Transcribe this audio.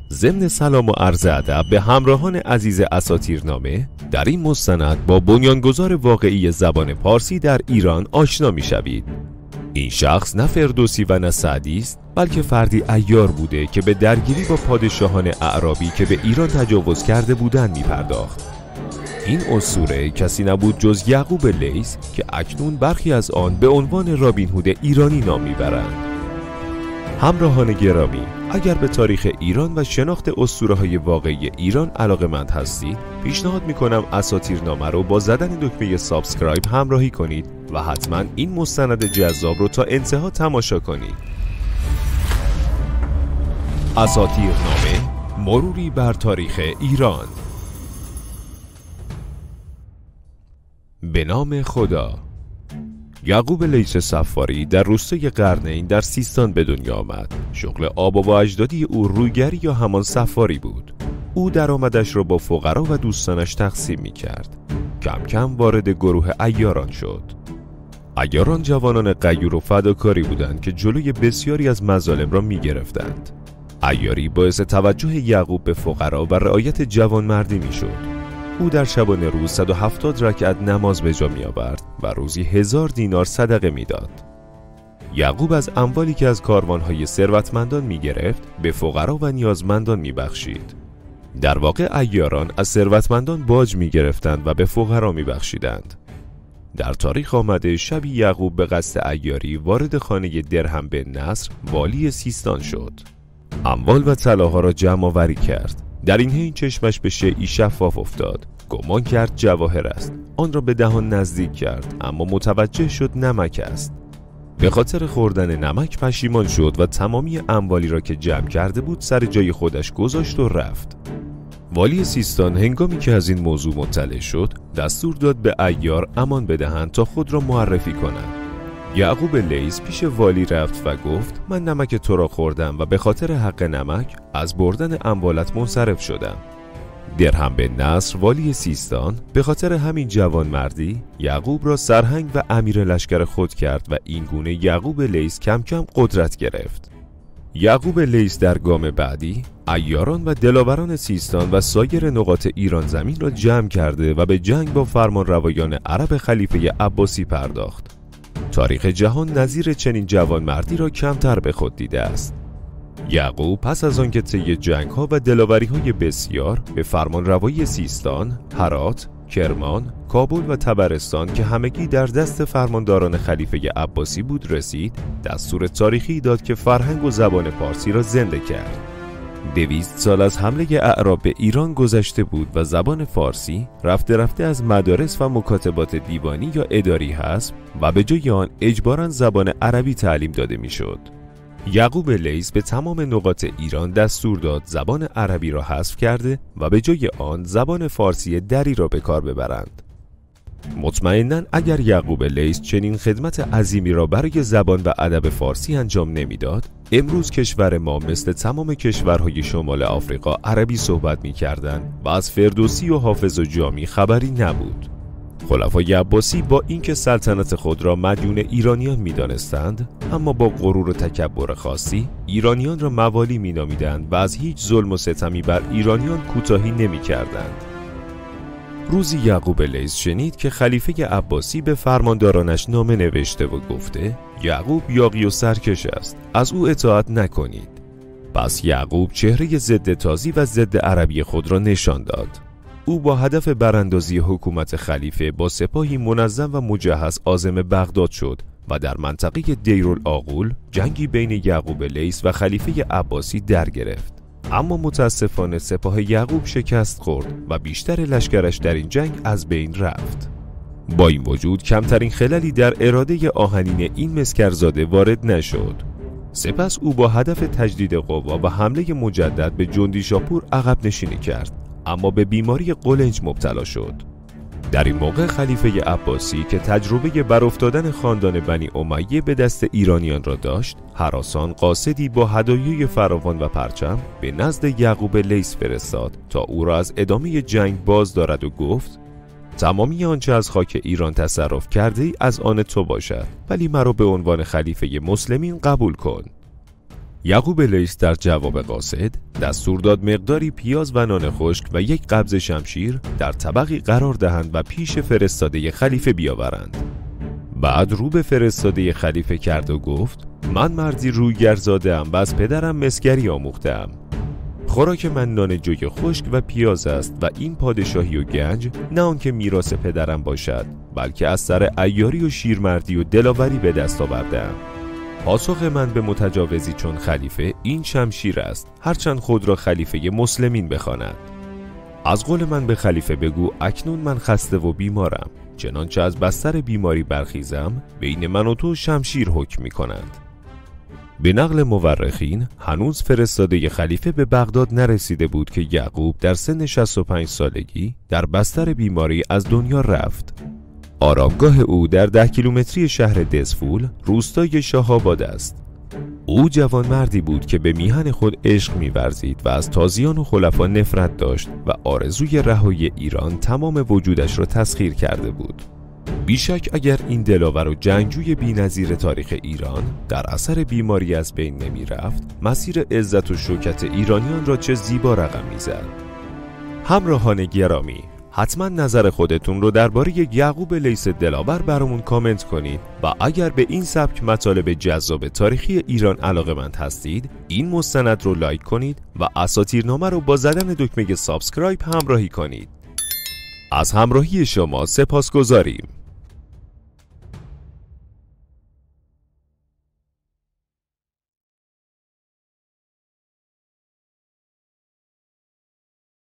ضمن سلام و عرض ادب به همراهان عزیز اساطیرنامه، در این مستند با بنیانگذار واقعی زبان پارسی در ایران آشنا می‌شوید. این شخص نه فردوسی و نه سعدی است، بلکه فردی عیار بوده که به درگیری با پادشاهان اعرابی که به ایران تجاوز کرده بودند می‌پرداخت. این اسطوره کسی نبود جز یعقوب لیث که اکنون برخی از آن به عنوان رابین هود ایرانی نام می‌برند. همراهان گرامی، اگر به تاریخ ایران و شناخت اسطوره‌های واقعی ایران علاقه‌مند هستید، پیشنهاد می‌کنم اساطیرنامه رو با زدن دکمه سابسکرایب همراهی کنید و حتما این مستند جذاب رو تا انتها تماشا کنید. اساطیرنامه، مروری بر تاریخ ایران. به نام خدا. یعقوب لیث صفاری در روستای قرنین در سیستان به دنیا آمد. شغل آبا و اجدادی او رویگری یا همان صفاری بود. او درآمدش را با فقرا و دوستانش تقسیم می کرد. کم کم وارد گروه عیاران شد. عیاران جوانان غیور و فداکاری بودند که جلوی بسیاری از مظالم را می گرفتند. عیاری باعث توجه یعقوب به فقرا و رعایت جوانمردی می شد. او در شبانه روز 170 رکعت نماز به جا می آورد و روزی 1000 دینار صدقه می داد. یعقوب از اموالی که از کاروانهای ثروتمندان می گرفت به فقرا و نیازمندان می بخشید. در واقع عیاران از ثروتمندان باج می گرفتند و به فقرا می بخشیدند. در تاریخ آمده شبی یعقوب به قصد عیاری وارد خانه درهم بن نصر والی سیستان شد. اموال و طلاها را جمع آوری کرد. در این حین چشمش به شیئی شفاف افتاد. گمان کرد جواهر است. آن را به دهان نزدیک کرد، اما متوجه شد نمک است. به خاطر خوردن نمک پشیمان شد و تمامی اموالی را که جمع کرده بود سر جای خودش گذاشت و رفت. والی سیستان هنگامی که از این موضوع مطلع شد، دستور داد به عیار امان بدهند تا خود را معرفی کنند. یعقوب لیث پیش والی رفت و گفت: من نمک تو را خوردم و به خاطر حق نمک از بردن اموالت منصرف شدم. درهم بن نصر والی سیستان به خاطر همین جوانمردی یعقوب را سرهنگ و امیر لشکر خود کرد و این گونه یعقوب لیث کم کم قدرت گرفت. یعقوب لیث در گام بعدی عیاران و دلاوران سیستان و سایر نقاط ایران زمین را جمع کرده و به جنگ با فرمانروایان عرب خلیفه عباسی پرداخت. تاریخ جهان نظیر چنین جوانمردی را کمتر به خود دیده است. یعقوب پس از آنکه طی جنگ‌ها و دلاوری‌های بسیار به فرمانروایی سیستان، هرات، کرمان، کابل و طبرستان که همگی در دست فرمانداران خلیفه عباسی بود رسید، دستور تاریخی داد که فرهنگ و زبان پارسی را زنده کرد. 200 سال از حمله اعراب به ایران گذشته بود و زبان فارسی رفته رفته از مدارس و مکاتبات دیوانی یا اداری حذف و به جای آن اجباراً زبان عربی تعلیم داده میشد. یعقوب لیث به تمام نقاط ایران دستور داد زبان عربی را حذف کرده و به جای آن زبان فارسی دری را به کار ببرند. مطمئناً اگر یعقوب لیث چنین خدمت عظیمی را برای زبان و ادب فارسی انجام نمیداد، امروز کشور ما مثل تمام کشورهای شمال آفریقا عربی صحبت می‌کردند و از فردوسی و حافظ و جامی خبری نبود. خلفای عباسی با اینکه سلطنت خود را مدیون ایرانیان می‌دانستند، اما با غرور و تکبر خاصی ایرانیان را موالی می‌نامیدند و از هیچ ظلم و ستمی بر ایرانیان کوتاهی نمی‌کردند. روزی یعقوب لیث شنید که خلیفه عباسی به فرماندارانش نامه نوشته و گفته: یعقوب یاغی و سرکش است، از او اطاعت نکنید. پس یعقوب چهره ضد تازی و ضد عربی خود را نشان داد. او با هدف براندازی حکومت خلیفه با سپاهی منظم و مجهز عازم بغداد شد و در منطقه دیرالعاقول جنگی بین یعقوب لیث و خلیفه عباسی در گرفت. اما متاسفانه سپاه یعقوب شکست خورد و بیشتر لشکرش در این جنگ از بین رفت. با این وجود کمترین خللی در اراده آهنین این مسکرزاده وارد نشد. سپس او با هدف تجدید قوا و حمله مجدد به جندیشاپور عقب نشینی کرد، اما به بیماری قولنج مبتلا شد. در این موقع خلیفه عباسی که تجربه برافتادن خاندان بنی امیه به دست ایرانیان را داشت، هراسان قاصدی با هدایای فراوان و پرچم به نزد یعقوب لیث فرستاد تا او را از ادامه جنگ باز دارد و گفت: تمامی آنچه از خاک ایران تصرف کرده ای از آن تو باشد، ولی مرا به عنوان خلیفه مسلمین قبول کن. یعقوب لیث در جواب قاصد دستور داد مقداری پیاز و نان خشک و یک قبض شمشیر در طبقی قرار دهند و پیش فرستاده خلیفه بیاورند. بعد رو به فرستاده خلیفه کرد و گفت: من مردی رویگرزاده‌ام و از پدرم مسگری آموخته‌ام. خوراک من نان جوی خشک و پیاز است و این پادشاهی و گنج نه آنکه میراث پدرم باشد، بلکه از سر عیاری و شیرمردی و دلاوری به دست آورده‌ام. پاسخ من به متجاوزی چون خلیفه این شمشیر است، هرچند خود را خلیفه مسلمین بخواند. از قول من به خلیفه بگو اکنون من خسته و بیمارم، چنانچه از بستر بیماری برخیزم بین من و تو شمشیر حکم می کنند. به نقل مورخین هنوز فرستاده خلیفه به بغداد نرسیده بود که یعقوب در سن 65 سالگی در بستر بیماری از دنیا رفت. آرامگاه او در 10 کیلومتری شهر دزفول روستای شاه‌آباد است. او جوانمردی بود که به میهن خود عشق می‌ورزید و از تازیان و خلفا نفرت داشت و آرزوی رهایی ایران تمام وجودش را تسخیر کرده بود. بیشک اگر این دلاور و جنگجوی بی‌نظیر تاریخ ایران در اثر بیماری از بین نمی رفت، مسیر عزت و شوکت ایرانیان را چه زیبا رقم می‌زد. همراهان گرامی، حتما نظر خودتون رو درباره یعقوب لیث دلاور برامون کامنت کنید و اگر به این سبک مطالب جذاب تاریخی ایران علاقه‌مند هستید، این مستند رو لایک کنید و اساطیرنامه رو با زدن دکمه سابسکرایب همراهی کنید. از همراهی شما سپاسگزاریم.